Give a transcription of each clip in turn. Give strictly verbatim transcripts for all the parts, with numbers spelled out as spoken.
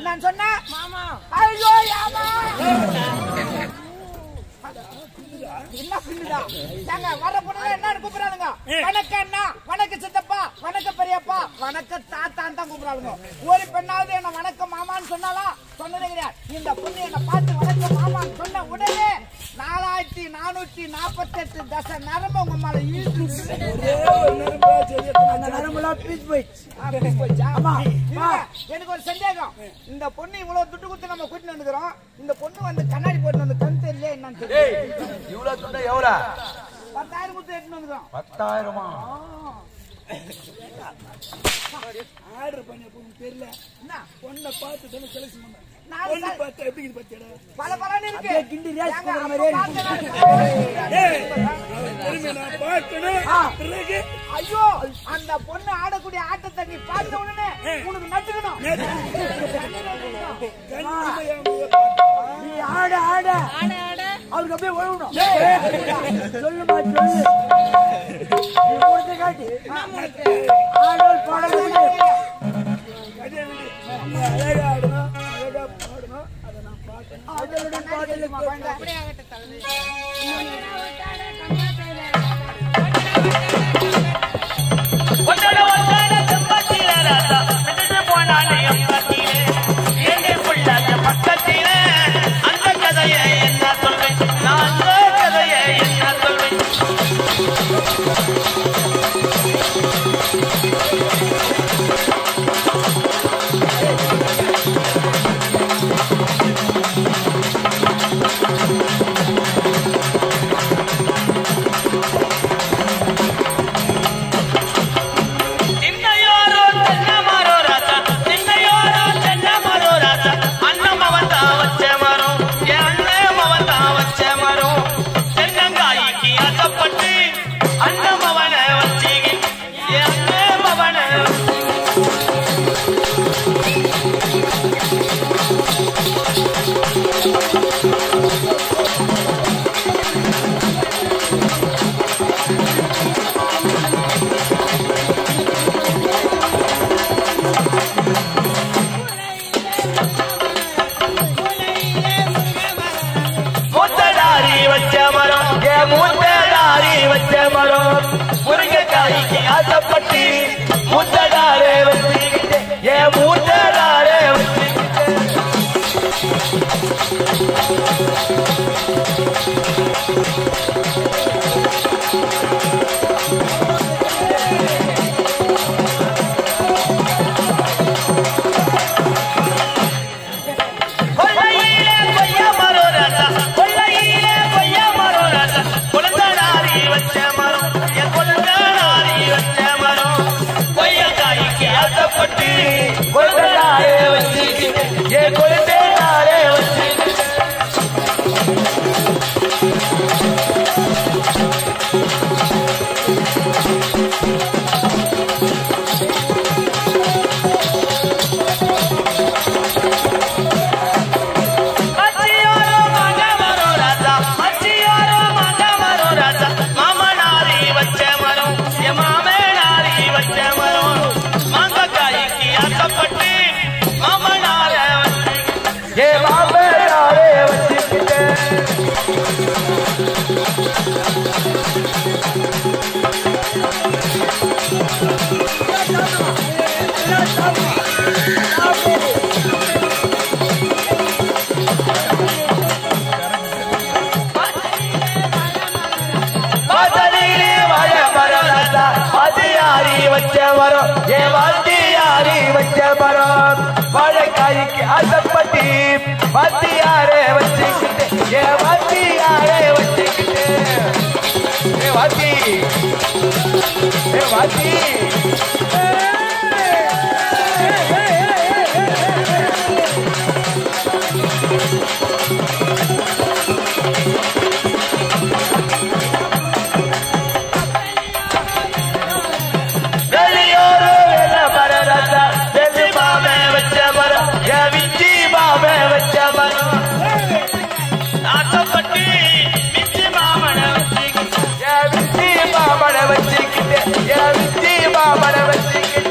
நான் சொன்னேன் மாமா ஐயோ யாமா என்ன பின்னுடா நாங்க வர பொண்ணு என்ன கூப்பிடுறாங்க வணக்க அண்ணா வணக்க சித்தப்பா வணக்க பெரியப்பா வணக்க தாத்தான் தான் கூப்பிடுறாங்க ஒரு பெண்ணாவது என்ன வணக்க மாமான்னு சொன்னாலா சொன்னதே கிடையாது இந்த பொண்ணு என்ன பார்த்து வணக்க மாமான்னு சொன்ன உடனே நாலாயிரத்தி நானூத்தி நாற்பத்தி எட்டு தசை நரம்பு உங்க மேல இழுத்து எனக்கு ஒரு சந்தேகம் இந்த பொண்ணு இவ்வளவு துட்டு குத்து நம்ம கூட்டிட்டு வந்துக்கிறோம் இந்த பொண்ணு வந்து கண்ணாடி போட்டு வந்து கண் தெரியல என்னன்னு தெரியும் இவ்வளவு துண்டை எவ்வளவு பத்தாயிரம் குத்து எடுத்துட்டு வந்துக்கிறோம் பத்தாயிரமா ஆர்டர் பண்ண பொண்ணு தெரியல என்ன பொண்ணை பார்த்து தானே செலக்ஷன் பண்ண நான் பொண்ணு பார்த்து எப்படி இது பத்தியடா பல பலன்னு இருக்கு கிண்டி ரேஸ் ஏங்க, போடுற அப்ப மாதிரியே பார்த்து ஏய் திரும்பி நான் பார்க்கணும் பிறகு ஐயோ அந்த பொண்ணு ஆடக்கூடிய ஆட்டத்தை நீ பார்த்த உடனே உனக்கு நட்டுக்கணும் நீ ஆட ஆட ஆட ஆட அவருக்கு அப்படியே ஒழுகணும் சொல்லுமா சொல்லு நீ முடிஞ்ச காட்டி ஆடல் பாடல் அழகா ஆடணும் அழகா பாடணும் அதை நான் பார்த்தேன் ஆடலுடன் பாடலுக்கு அப்படியே ஆகட்ட தள்ளு ஒன்னோட ஒன்னோட செம்பத்தில ராசா விட்டுட்டு போனானே எம்பத்திலே ஏண்டே புள்ளாத பக்கத்திலே அந்த கதையை என்ன சொல்வேன் நான் அந்த கதையை என்ன சொல்வேன் இன்னையோரோ தென்னை மரம் ராசா இன்னையோரோ தென்னை மரம் ராசா அண்ணன் மவன் தான் வச்ச மரம் என் அண்ணன் மவன் தான் வச்ச மரம் தென்னங்காய்க்கு ஆசைப்பட்டு அண்ணன் மவனை வச்சுக்கிட்டு என் அண்ணன் மவனை மூத்தடாரி வச்ச மரம் என் மூத்தடாரி வச்ச மரம் முருங்கைக்காய்க்கு ஆசைப்பட்டு மூத்தடாரே வச்சுக்கிட்டு என் மூத்தடாரே வச்சுக்கிட்டு கொல்லையிலே கொய்யா மரம் ராசா கொல்லையிலே கொய்யா மரம் ராசா குழந்தாரி வச்ச மரம் என் குழந்தாரி வச்ச மரம் கொய்யக்காய்க்கு ஆசைப்பட்டு குழந்தாரே வச்சுக்கிட்டு என் குழந்தாரே வச்சுக்கிட்டு மச்சியோரோ மங்க மரம் ராசா மச்சியோரோ மங்க மரம் ராசா மாமனாரி வச்ச மரம் என் மாமனாரி வச்ச மரம் மாங்காய்க்கு ஆசைப்பட்டு மாமனார வச்சுக்கிட்டு என் மாமனாரே வச்சுக்கிட்டு வாசலிலே வாழ மரம் ராசா வாத்தியாரி வச்ச மரம் ஏ வாத்தியாரி வச்ச மரம் வாழைக்காய்க்கு ஆசைப்பட்டு வாத்தியாரே வச்சுக்கிட்டு ஏ வாத்தியாரே வச்சுக்கிட்டு ஏ வாத்தி ஏ வாத்தி வெளியோரு வெள்ள மரம் ராசா வெள்ளி மாமே வச்ச மரம் ஏ விச்சி மாமே வச்ச மரம் ஆசைப்பட்டு விச்சி மாமனை வச்சுக்கிட்டு ஏ விச்சி மாமனை வச்சுக்கிட்டு ஏ விச்சி மாமனை வச்சுக்கிட்டு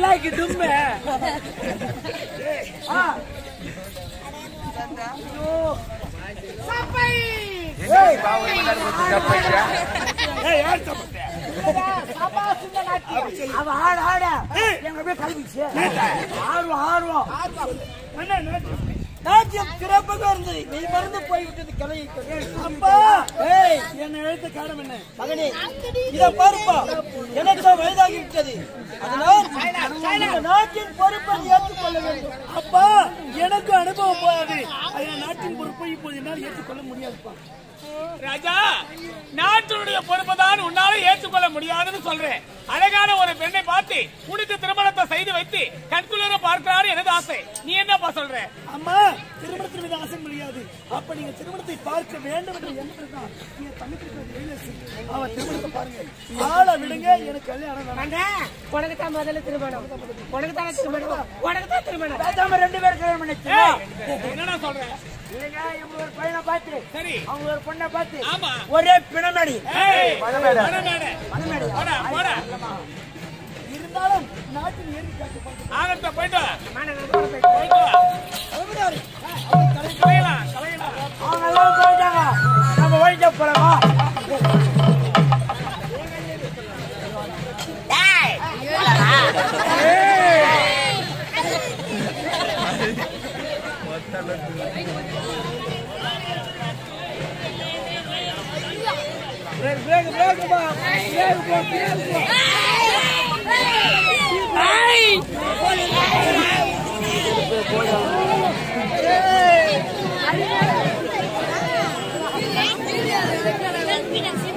டமாக்கு டும்மு சப்பை அவ ஆடு ஆட எங்க போய் கல்விச்சு ஆர்வம் ஆர்வம் நாட்டியம் சிறப்பாக இருந்தது. நீ மறந்து போய்விட்டது கலை. அப்பா என்னை எழுத்த காரணம் என்ன மகனே? இதை பாருப்பா, எனக்கு வயதாகி விட்டது. அதனால் நாட்டின் பொறுப்பை ஏற்றுக்கொள்ள வேண்டும். அப்பா எனக்கு அனுபவம் போகாது. அதனால் நாட்டின் பொறுப்பை இப்போது என்னால் ஏற்றுக்கொள்ள முடியாதுப்பா. ராஜா, நாட்டினுடைய பொறுப்பை தான் உன்னால ஏற்றுக்கொள்ள முடியாதுன்னு சொல்றேன். அழகான ஒரு பெண்ணை பார்த்து உனக்கு திருமணத்தை செய்து வைத்து கண்குளிர பார்க்கிறாரு எனது ஆசை. நீ என்னப்பா சொல்ற? அம்மா, திருமணத்தின் மீது ஆசை முடியாது. அப்ப நீங்க திருமணத்தை பார்க்க வேண்டும் என்று எண்ணதான் நீங்க தனித்திருக்கிறது. அவ திருமணத்தை பாருங்க, ஆளை விடுங்க. எனக்கு கல்யாணம் உனக்கு தான் முதல்ல திருமணம், உனக்கு தான் திருமணம், உனக்கு தான் திருமணம். வேண்டாம ரெண்டு பேரும் கல்யாணம் பண்ணிச்சு. என்னடா சொல்றேன்? இல்லைங்க, இவங்க ஒரு பையனை பார்த்து சரி, அவங்க ஒரு பொண்ணை பார்த்து ஆமா, ஒரே பிணமேடி இருந்தாலும் நாட்டின் ஏறி காட்டு ஆகட்டும், போயிட்டு அவங்க எல்லாம் போயிட்டாங்க. நம்ம வழிக்க போறோமா? Break, break, break, break, break, break, break. Hey! Hey!